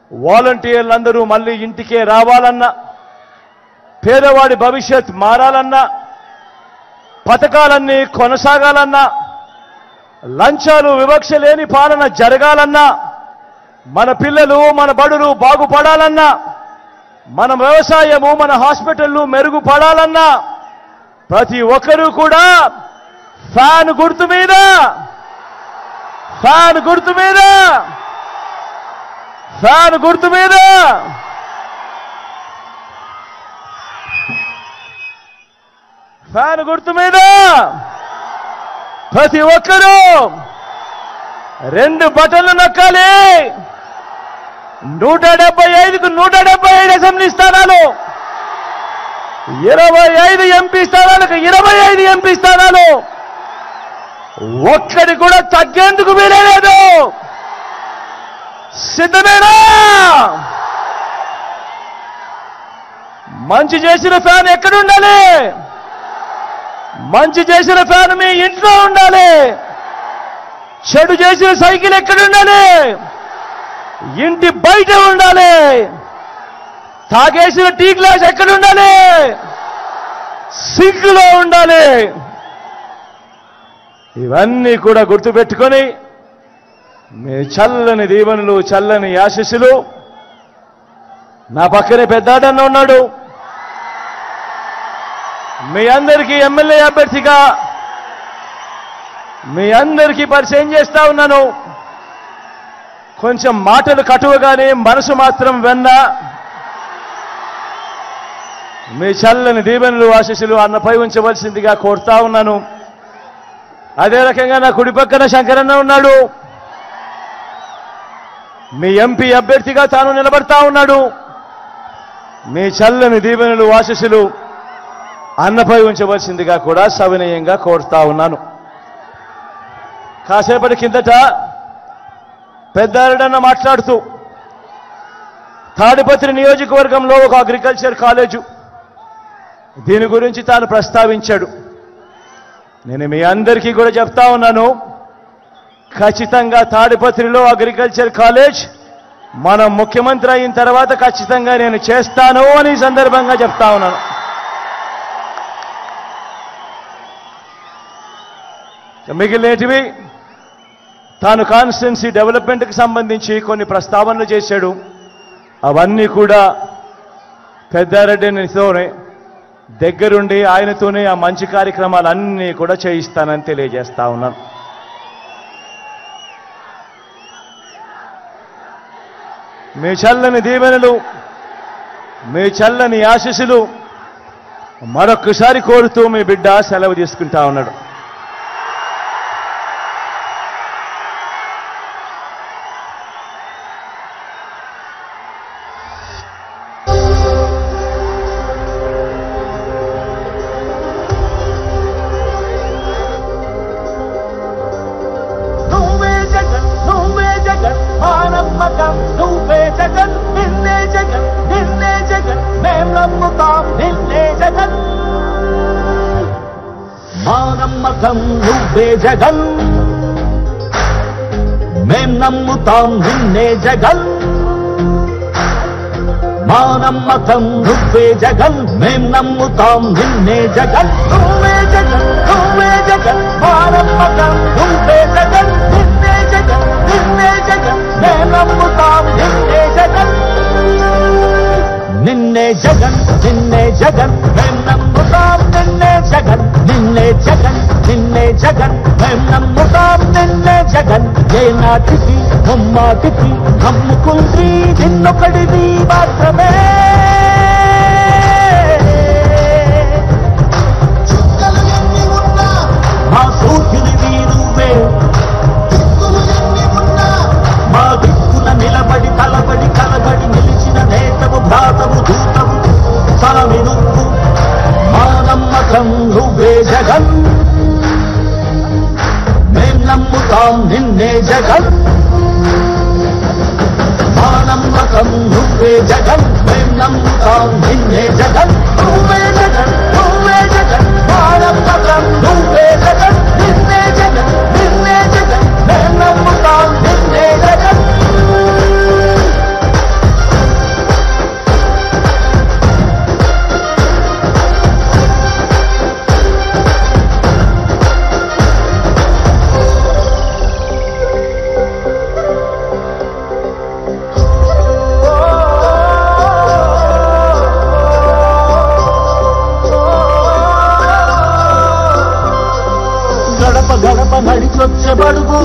వాలంటీర్లందరూ మళ్ళీ ఇంటికే రావాలన్నా, పేదవాడి భవిష్యత్ మారాలన్నా, పథకాలన్నీ కొనసాగాలన్నా, లంచాలు వివక్ష లేని పాలన జరగాలన్నా, మన పిల్లలు మన బడులు బాగుపడాలన్నా, మన వ్యవసాయము మన హాస్పిటళ్లు మెరుగుపడాలన్నా ప్రతి ఒక్కరూ కూడా ఫ్యాన్ గుర్తు మీద ఫ్యాన్ గుర్తు మీద ఫ్యాన్ గుర్తు మీద ఫ్యాన్ గుర్తు మీద ప్రతి ఒక్కరూ 2 బటన్లు నొక్కాలి. 175కు 175 అసెంబ్లీ స్థానాలు, 25 ఎంపీ స్థానాలకు 25 ఎంపీ స్థానాలు, ఒక్కడి కూడా తగ్గేందుకు వీలేదు. సిద్ధమేనా? మంచి చేసిన ఫ్యాన్ ఎక్కడుండాలి? మంచి చేసిన ఫ్యాన్ మీ ఇంట్లో ఉండాలి. చెడు చేసిన సైకిల్ ఎక్కడుండాలి? ఇంటి బయట ఉండాలి. తాగేసిన టీ గ్లాస్ ఎక్కడుండాలి? సింక్లో ఉండాలి. ఇవన్నీ కూడా గుర్తుపెట్టుకొని మీ చల్లని దీవెనలు, చల్లని ఆశీస్సులు. నా పక్కనే పెద్దాడన్న ఉన్నాడు. మీ అందరికీ ఎమ్మెల్యే అభ్యర్థిగా మీ అందరికీ పరిచయం చేస్తా ఉన్నాను. కొంచెం మాటలు కటువగానే మనసు మాత్రం వెన్న. మీ చల్లని దీవెనలు, ఆశీస్సులు అన్నపై ఉంచవలసిందిగా కోరుతా ఉన్నాను. అదే రకంగా నా కుడి పక్కన శంకరన్న ఉన్నాడు. మీ ఎంపీ అభ్యర్థిగా తాను నిలబడతా ఉన్నాడు. మీ చల్లని దీవెనలు, ఆశీస్సులు అన్నపై ఉంచవలసిందిగా కూడా సవినయంగా కోరుతా ఉన్నాను. కాసేపటి కిందట పెద్దారెడ్డన్న మాట్లాడుతూ తాడిపత్రి నియోజకవర్గంలో ఒక అగ్రికల్చర్ కాలేజు, దీని గురించి తాను ప్రస్తావించాడు. నేను మీ అందరికీ కూడా చెప్తా ఉన్నాను, ఖచ్చితంగా తాడిపత్రిలో అగ్రికల్చర్ కాలేజ్ మన ముఖ్యమంత్రి అయిన తర్వాత ఖచ్చితంగా నేను చేస్తాను అని ఈ సందర్భంగా చెప్తా ఉన్నాను. మిగిలినటివి తాను కాన్స్టిట్యున్సీ డెవలప్మెంట్కి సంబంధించి కొన్ని ప్రస్తావనలు చేశాడు. అవన్నీ కూడా పెద్దారెడ్డితోనే దగ్గరుండి ఆయనతోనే ఆ మంచి కార్యక్రమాలన్నీ కూడా చేయిస్తానని తెలియజేస్తా ఉన్నాను. మీ చల్లని దీవెనలు, మీ చల్లని ఆశీస్సులు మరొక్కసారి కోరుతూ మీ బిడ్డ సెలవు తీసుకుంటా ఉన్నాడు. నువ్వే జగన్, నిన్నే జగన్, నిన్నే జగన్, మేం నమ్ముతాం నిన్నే జగన్. మా నమ్మకం నువ్వే జగన్, మేం నమ్ముతాం నిన్నే జగన్. మా నమ్మకం నువ్వే జగన్, మేం నమ్ముతాం నిన్నే జగన్. నువ్వే జగన్, నువ్వే జగన్, మా నమ్మకం నువ్వే జగన్, నిన్నే జగన్, నిన్నే జగన్, మేం నమ్ముతాం నిన్నే జగన్. నిన్నే జగన్, నిన్నే జగన్, మేం నమ్ముతాం నిన్నే జగన్. నిన్నే జగన్, నిన్నే జగన్, మేం నమ్ముతాం నిన్నే జగన్. ఏ నాటికి ముమ్మాటికి నమ్ముకుంది నిన్నొకడిది మాత్రమే. మా సూర్యునివి నువ్వే, మా దిక్కున నిలబడి తలబడి కలబడి నిలిచిన నేతవు, భ్రాతవు, దూతవు, తనవి నువ్వు. మా నమ్మకం నువ్వే జగన్, మేం నమ్ముతాం నిన్నే జగన్. మా నమ్మకం నువ్వే జగన్, మేం నమ్ముతాం నిన్నే జగన్. నువ్వే జగన్, నువ్వే జగన్, మా నమ్మకం నువ్వే జగన్, నిన్నే జగన్, నిన్నే జగన్, మేం నమ్ముతాం నిన్నే జగన్. అడుగు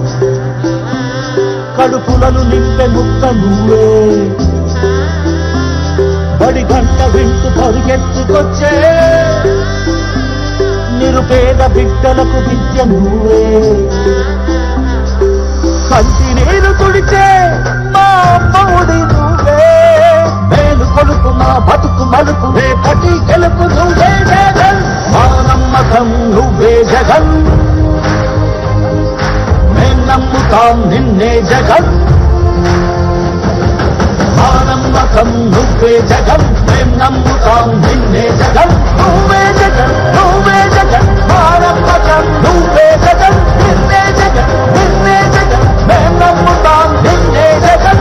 కడుపులను నింపే ముక్క నువ్వే బడి గంట వింటూ పరిగెత్తుకొచ్చే నిరుపేద బిడ్డలకు విద్య నువ్వే కంటి నీరు తుడిచే మా అమ్మఒడి నువ్వే మేలు కొలుపు మా బతుకు మలుపు రేపటి గెలుపు నువ్వే జగన్ మా నమ్మకం నువ్వే జగన్ మేం నమ్ముతాం నిన్నే జగన్ మా నమ్మకం నువ్వే జగన్ మేం నమ్ముతాం నిన్నే జగన్ నువ్వే జగన్ నువ్వే జగన్ మా నమ్మకం నువ్వే జగన్ నిన్నే జగన్ నిన్నే జగన్ మేం నమ్ముతాం నిన్నే జగన్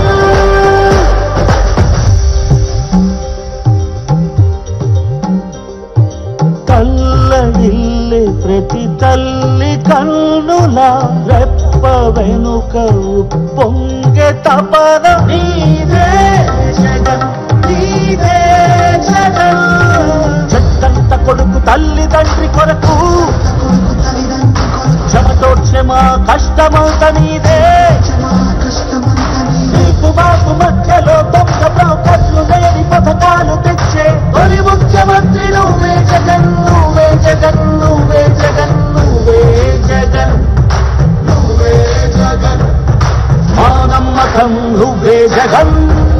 తల్లడిల్లే ప్రతి తల్లి కన్నుల రెప్ప వెనుక పొంగే తపన నీదే జగన్ నీదే జగన్ చెట్టంత కొడుకు తల్లిదండ్రి కొరకు చెమటోడ్చే మా కష్టమంత నీదే నీకు మాకు మధ్యలో దొంగ బ్రోకర్లు లేని పథకాలు తెచ్చే తొలి ముఖ్యమంత్రి నువ్వే జగన్ నువ్వే జగన్ నువ్వే జగన్ నువ్వే జగన్ నువ్వే జగన్ మా నమ్మకం నువ్వే జగన్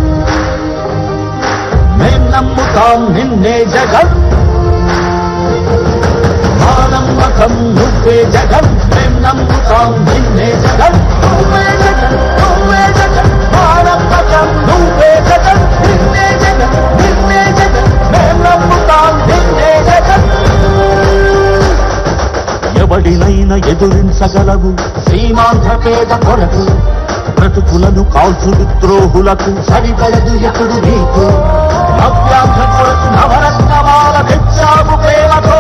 మేం నమ్ముతాం నిన్నే జగన్ మా నమ్మకం నువ్వే జగన్ మేం నమ్ముతాం నిన్నే జగన్ నువ్వే జగన్ నువ్వే జగన్ మా నమ్మకం నువ్వే జగన్ నిన్నే జగన్ నిన్నే జగన్ మేం నమ్ముతాం నిన్నే జగన్ ఎవడినైనా ఎదురించగలవు సీమాంధ్ర పేద కొరకు బ్రతుకులను కాల్చుడు ద్రోహులకు సరిపడదు ఎప్పుడు నీకు నవ్యాంధ్ర కొరకు నవరత్నమాల తెచ్చావు ప్రేమతో